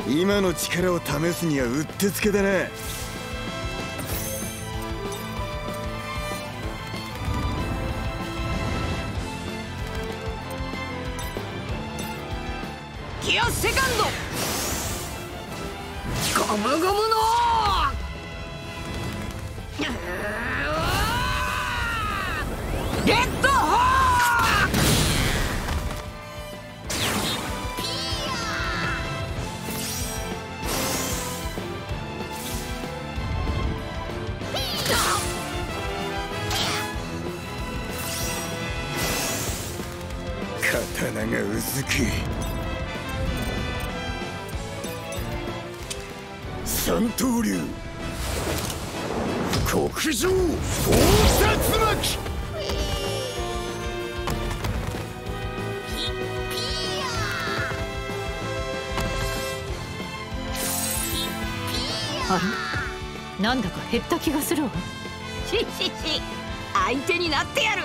今の力を試すにはうってつけだな。 ギアセカンドゴムゴムのレッドホー刀がうずく。三刀流極上大殺巻。 あれ、なんだか減った気がするわ。 ししし、相手になってやる。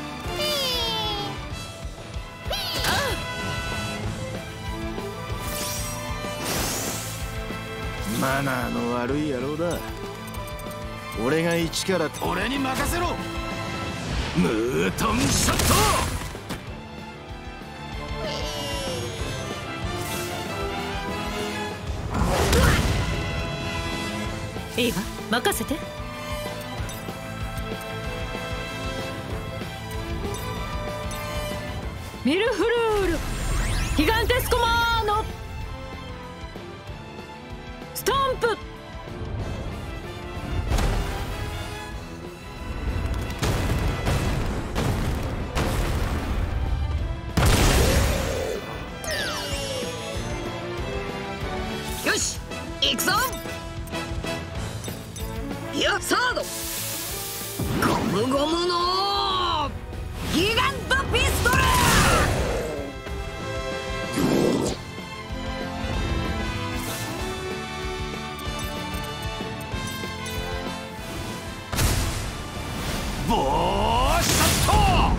マナーの悪い野郎だ。俺が一から俺に任せろ。ムートンショット。 いいわ、任せて。ミルフルールギガンテスコマーノストンプ。 よし、行くぞ。いや、サードゴムゴムのギガントピストル。 ボーショッ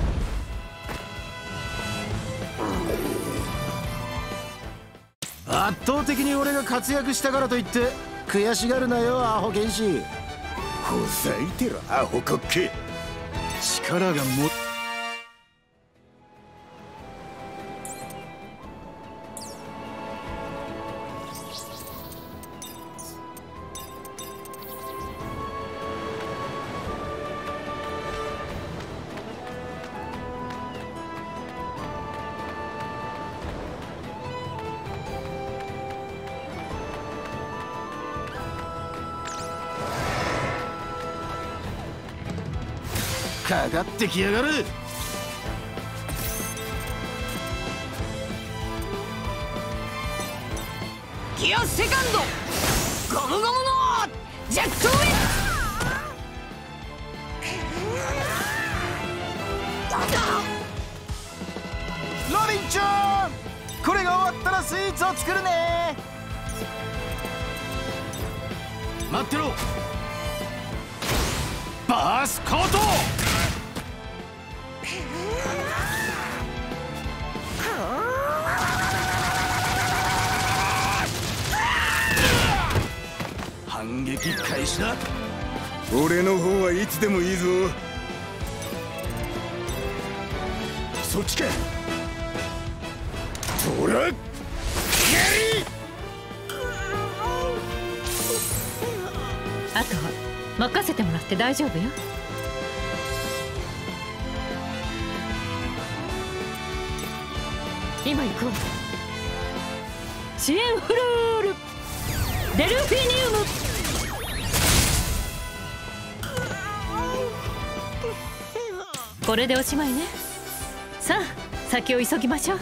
ト。 圧倒的に俺が活躍したからといって悔しがるなよ、アホ剣士。ほざいてろ、アホコッケ。力がもかかってきやがる。 ギアセカンドゴムゴムのジェットウィン。 ロビンちゃん、これが終わったらスイーツを作るね。 待ってろ。バースコート。反撃開始だ。 俺の方はいつでもいいぞ。そっちか。ほら、やり。 あとは任せてもらって大丈夫よ。今行くわ。シエンフルールデルフィニウム。これでおしまいね。さあ先を急ぎましょう。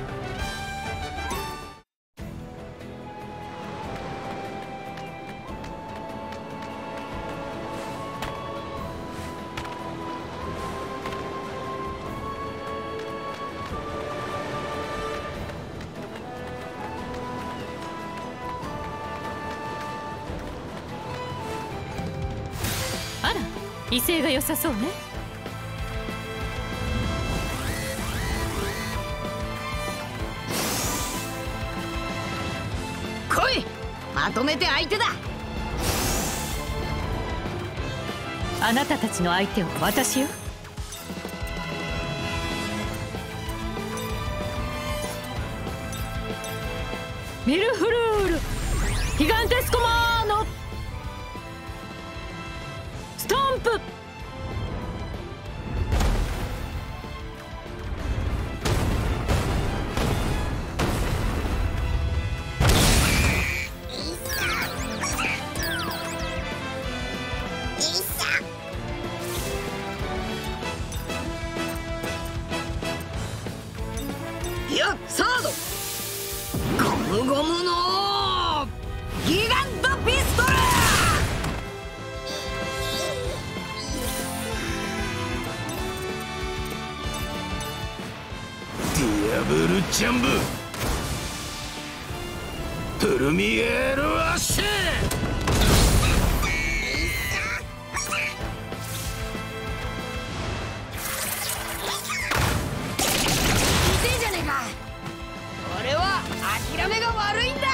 あら、威勢が良さそうね。 来い。 まとめて相手だ。 あなたたちの相手は私よ。ミルフルールギガンテスコマーノストンプ。 いやサードゴムゴムのギガントピストル。 ディアブルジャンブプルミエールアッシュ。 痛えじゃねえか。俺は諦めが悪いんだ。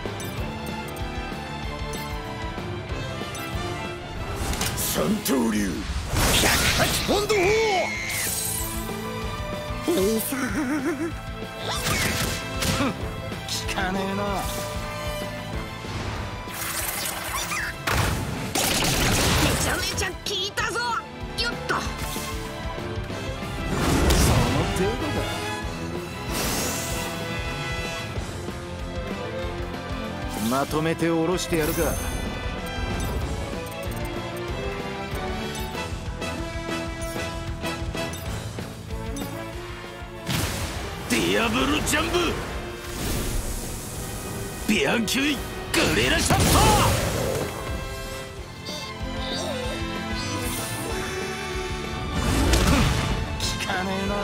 三刀流108ポンド兄さん効かねえな。 めちゃめちゃ効いたぞ。よっと。 その程度だ。まとめて下ろしてやるか。 ディアブルジャンブビアンキュイグレラショット。 効かねえな。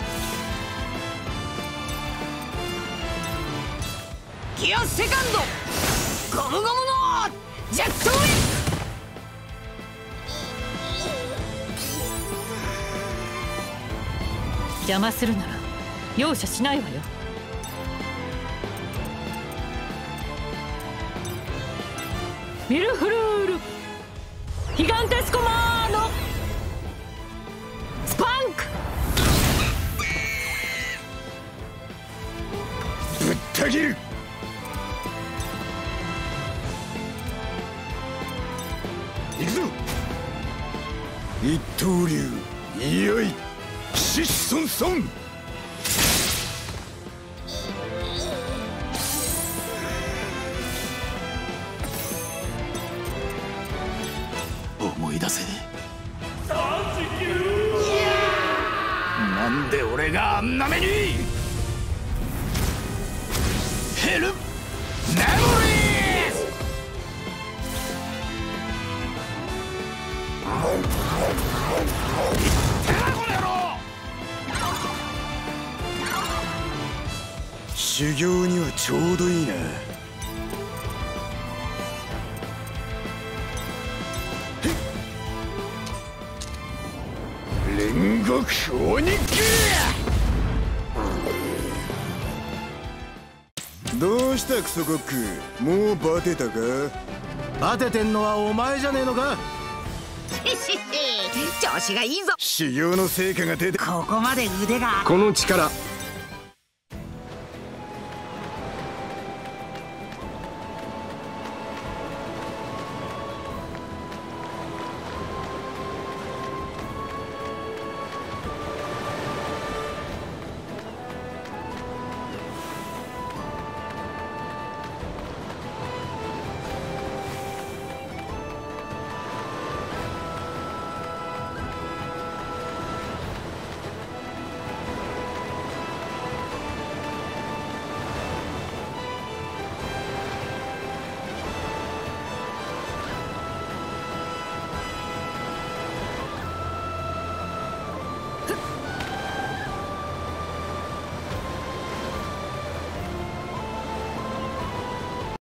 ギアセカンドゴムゴムのジェットウィン。 邪魔するなら容赦しないわよ。ミルフルールギガンテスコマーノスパンク。 ぶった切る。行くぞ。一刀流いよいシッソンソン。 思い出せ。なんで俺があんな目に。ヘルメモリーズ。てなこの野郎。 修行にはちょうどいいな。煉獄鬼剣。どうしたクソコック、もうバテたか。バテてんのはお前じゃねえのか。 調子がいいぞ。 修行の成果が出て。 ここまで腕が。 この力